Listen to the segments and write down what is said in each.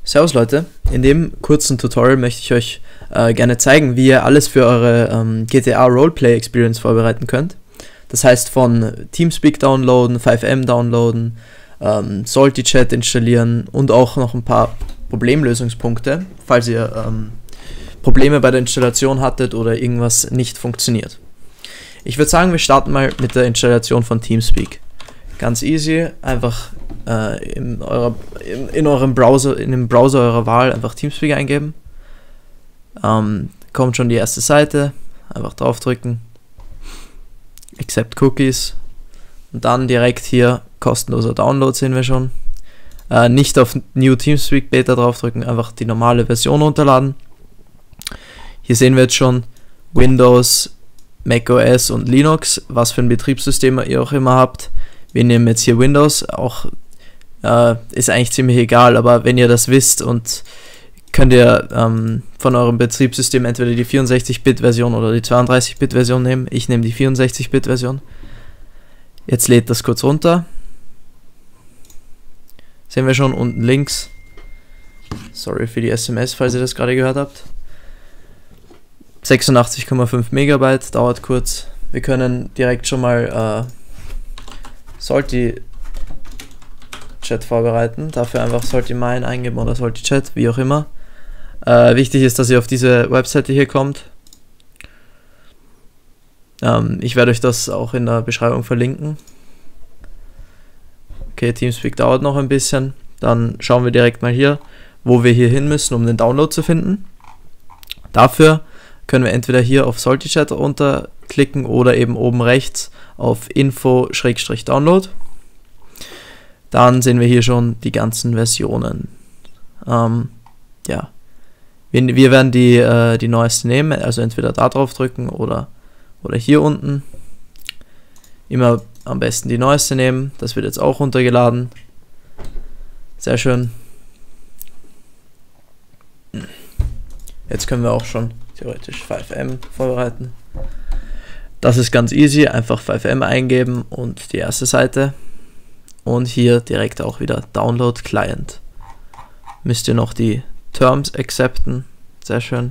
Servus Leute, in dem kurzen Tutorial möchte ich euch gerne zeigen, wie ihr alles für eure GTA Roleplay Experience vorbereiten könnt. Das heißt von Teamspeak downloaden, FiveM downloaden, Salty Chat installieren und auch noch ein paar Problemlösungspunkte, falls ihr Probleme bei der Installation hattet oder irgendwas nicht funktioniert. Ich würde sagen, wir starten mal mit der Installation von Teamspeak. Ganz easy, einfach in eurem Browser, in dem Browser eurer Wahl einfach Teamspeak eingeben. Kommt schon die erste Seite, einfach draufdrücken, Accept Cookies und dann direkt hier kostenloser Download sehen wir schon. Nicht auf New Teamspeak Beta draufdrücken, einfach die normale Version runterladen. Hier sehen wir jetzt schon Windows, macOS und Linux, was für ein Betriebssystem ihr auch immer habt. Wir nehmen jetzt hier Windows, auch ist eigentlich ziemlich egal, aber wenn ihr das wisst und könnt ihr von eurem Betriebssystem entweder die 64-Bit-Version oder die 32-Bit-Version nehmen. Ich nehme die 64-Bit-Version. Jetzt lädt das kurz runter. Sehen wir schon unten links. Sorry für die SMS, falls ihr das gerade gehört habt. 86,5 Megabyte, dauert kurz. Wir können direkt schon mal Salty Chat vorbereiten. Dafür einfach Salty Mine eingeben oder Salty Chat, wie auch immer. Wichtig ist, dass ihr auf diese Webseite hier kommt. Ich werde euch das auch in der Beschreibung verlinken. Okay, Teamspeak dauert noch ein bisschen. Dann schauen wir direkt mal hier, wo wir hier hin müssen, um den Download zu finden. Dafür können wir entweder hier auf Salty Chat runterklicken oder eben oben rechts auf Info-Download. Dann sehen wir hier schon die ganzen Versionen. Ja, wir werden die neueste nehmen, also entweder da drauf drücken oder hier unten. Immer am besten die neueste nehmen, das wird jetzt auch runtergeladen. Sehr schön. Jetzt können wir auch schon theoretisch FiveM vorbereiten. Das ist ganz easy, einfach FiveM eingeben und die erste Seite. Und hier direkt auch wieder Download Client. Müsst ihr noch die Terms accepten. Sehr schön.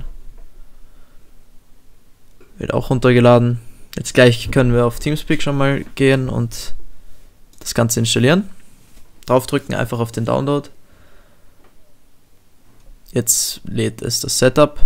Wird auch runtergeladen. Jetzt gleich können wir auf Teamspeak schon mal gehen und das Ganze installieren. Draufdrücken, einfach auf den Download. Jetzt lädt es das Setup.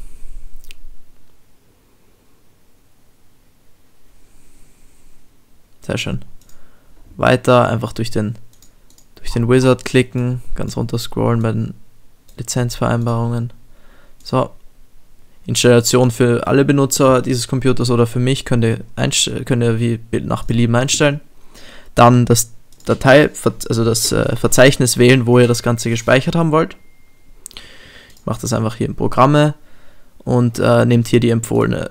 Sehr schön. Weiter, einfach durch den Wizard klicken, ganz runter scrollen bei den Lizenzvereinbarungen. So, Installation für alle Benutzer dieses Computers oder für mich könnt ihr wie nach Belieben einstellen. Dann das Verzeichnis wählen, wo ihr das Ganze gespeichert haben wollt. Ich mache das einfach hier in Programme und nehmt hier die empfohlene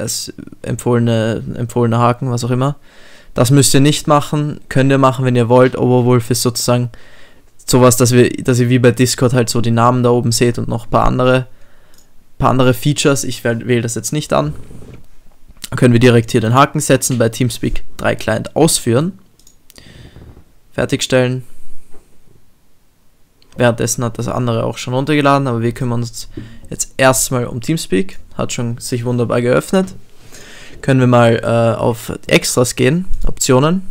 Haken, was auch immer. Das müsst ihr nicht machen, könnt ihr machen, wenn ihr wollt. Overwolf ist sozusagen sowas, dass ihr wie bei Discord halt so die Namen da oben seht und noch ein paar andere Features. Ich wähle das jetzt nicht an. Dann können wir direkt hier den Haken setzen, bei Teamspeak 3 Client ausführen. Fertigstellen. Währenddessen hat das andere auch schon runtergeladen, aber wir kümmern uns jetzt erstmal um Teamspeak. Hat schon sich wunderbar geöffnet. Können wir mal auf Extras gehen, Optionen.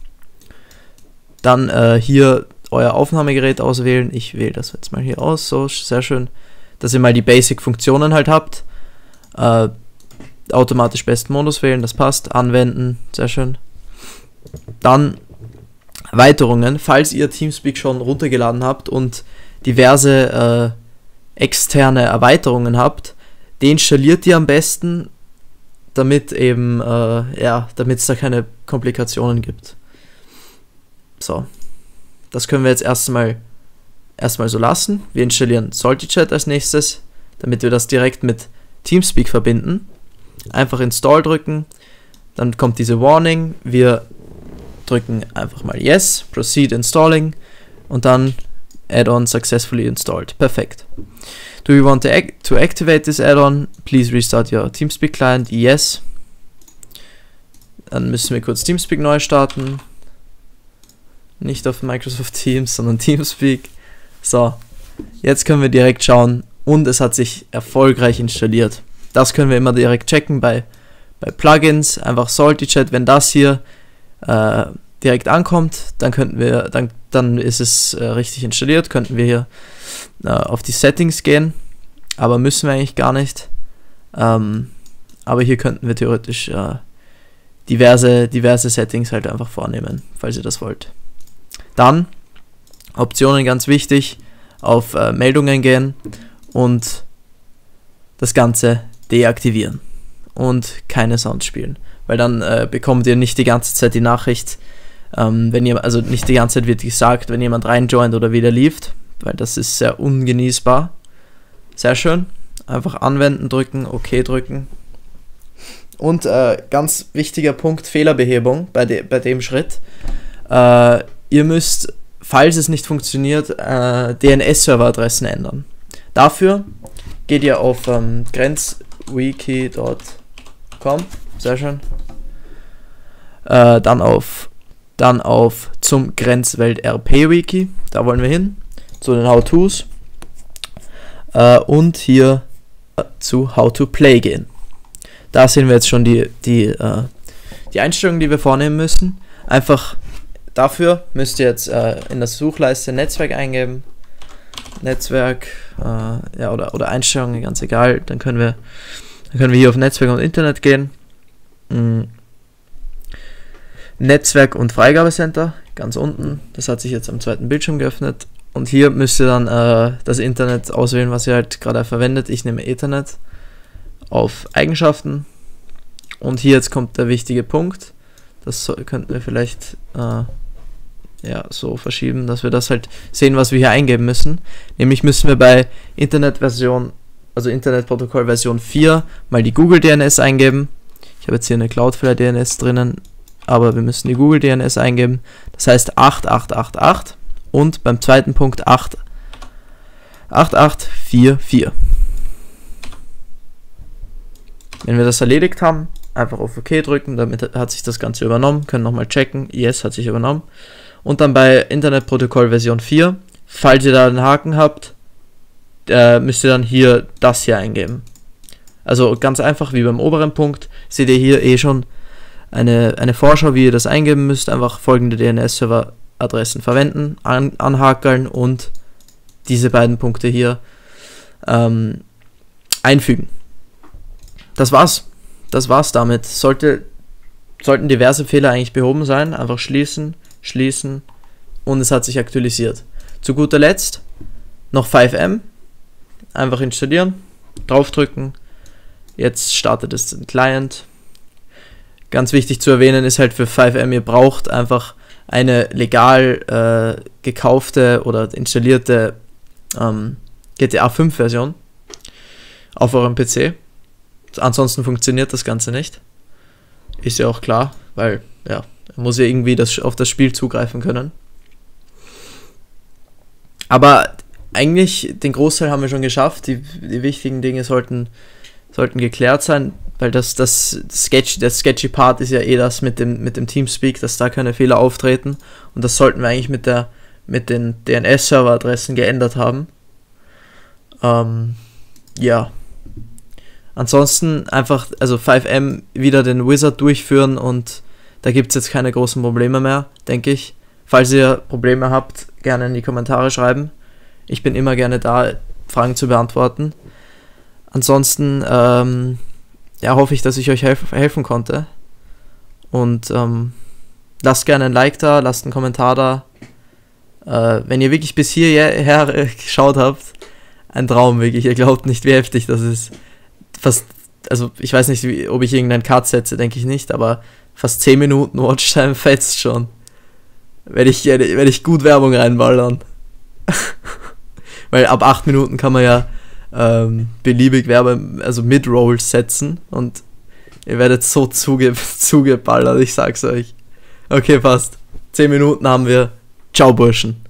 Dann hier euer Aufnahmegerät auswählen. Ich wähle das jetzt mal hier aus, so sehr schön, dass ihr mal die Basic-Funktionen halt habt. Automatisch besten Modus wählen, das passt. Anwenden, sehr schön. Dann Erweiterungen, falls ihr Teamspeak schon runtergeladen habt und diverse externe Erweiterungen habt, deinstalliert ihr am besten, damit eben, damit es da keine Komplikationen gibt. So, das können wir jetzt erstmal so lassen. Wir installieren Salty Chat als nächstes, damit wir das direkt mit Teamspeak verbinden. Einfach Install drücken, dann kommt diese Warning, wir drücken einfach mal Yes, Proceed Installing und dann Add-on successfully installed. Perfekt. Do you want to activate this add-on? Please restart your Teamspeak client. Yes. Dann müssen wir kurz Teamspeak neu starten. Nicht auf Microsoft Teams, sondern Teamspeak. So, Jetzt können wir direkt schauen und es hat sich erfolgreich installiert. Das können wir immer direkt checken bei Plugins, einfach Salty Chat, wenn das hier direkt ankommt, dann ist es richtig installiert, könnten wir hier auf die Settings gehen, aber müssen wir eigentlich gar nicht. Aber hier könnten wir theoretisch diverse Settings halt einfach vornehmen, falls ihr das wollt. Dann Optionen, ganz wichtig, auf Meldungen gehen und das Ganze deaktivieren und keine Sounds spielen, weil dann bekommt ihr nicht die ganze Zeit die Nachricht, also nicht die ganze Zeit wird gesagt, wenn jemand reinjoint oder wieder leavet, weil das ist sehr ungenießbar. Sehr schön, einfach anwenden drücken, OK drücken. Und ganz wichtiger Punkt, Fehlerbehebung bei dem Schritt. Ihr müsst, falls es nicht funktioniert, DNS-Serveradressen ändern. Dafür geht ihr auf grenzwiki.com, sehr schön. Dann auf zum Grenzwelt RP Wiki, da wollen wir hin, zu den How-Tos. Und hier zu How to Play gehen. Da sehen wir jetzt schon die Einstellungen, die wir vornehmen müssen. Einfach dafür müsst ihr jetzt in der Suchleiste Netzwerk eingeben. Netzwerk oder Einstellungen, ganz egal. Dann können wir hier auf Netzwerk und Internet gehen. Netzwerk und Freigabecenter, ganz unten. Das hat sich jetzt am zweiten Bildschirm geöffnet. Und hier müsst ihr dann das Internet auswählen, was ihr halt gerade verwendet. Ich nehme Ethernet. Auf Eigenschaften. Und hier jetzt kommt der wichtige Punkt. Das könnten wir vielleicht so verschieben, dass wir das halt sehen, was wir hier eingeben müssen. Nämlich müssen wir bei Internetprotokoll Version 4 mal die Google DNS eingeben. Ich habe jetzt hier eine Cloudflare DNS drinnen, aber wir müssen die Google DNS eingeben. Das heißt 8888 und beim zweiten Punkt 8844. Wenn wir das erledigt haben, einfach auf OK drücken, damit hat sich das Ganze übernommen, können nochmal checken, yes, hat sich übernommen. Und dann bei Internetprotokoll Version 4, falls ihr da einen Haken habt, müsst ihr dann hier das hier eingeben. Also ganz einfach wie beim oberen Punkt, seht ihr hier schon eine Vorschau, wie ihr das eingeben müsst, einfach folgende DNS-Server-Adressen verwenden, anhakeln und diese beiden Punkte hier einfügen. Das war's damit. Sollten diverse Fehler eigentlich behoben sein, einfach schließen und es hat sich aktualisiert. Zu guter Letzt noch FiveM, einfach installieren, draufdrücken, jetzt startet es den Client. Ganz wichtig zu erwähnen ist halt für FiveM, ihr braucht einfach eine legal gekaufte oder installierte GTA 5 Version auf eurem PC. Ansonsten funktioniert das Ganze nicht. Ist ja auch klar, weil er muss ja irgendwie auf das Spiel zugreifen können. Aber eigentlich den Großteil haben wir schon geschafft. Die wichtigen Dinge sollten geklärt sein, weil der sketchy Part ist ja das mit dem Teamspeak, dass da keine Fehler auftreten. Und das sollten wir eigentlich mit den DNS-Server-Adressen geändert haben. Ansonsten einfach, FiveM wieder den Wizard durchführen und da gibt es jetzt keine großen Probleme mehr, denke ich. Falls ihr Probleme habt, gerne in die Kommentare schreiben. Ich bin immer gerne da, Fragen zu beantworten. Ansonsten hoffe ich, dass ich euch helfen konnte. Und lasst gerne ein Like da, lasst einen Kommentar da. Wenn ihr wirklich bis hierher geschaut habt, ein Traum wirklich. Ihr glaubt nicht, wie heftig das ist. Fast, ich weiß nicht, ob ich irgendeinen Cut setze, denke ich nicht, aber fast 10 Minuten Watchtime fetzt schon. Werde ich gut Werbung reinballern. Weil ab 8 Minuten kann man ja beliebig Mid-Rolls setzen und ihr werdet so zugeballert, ich sag's euch. Okay, passt. 10 Minuten haben wir. Ciao, Burschen.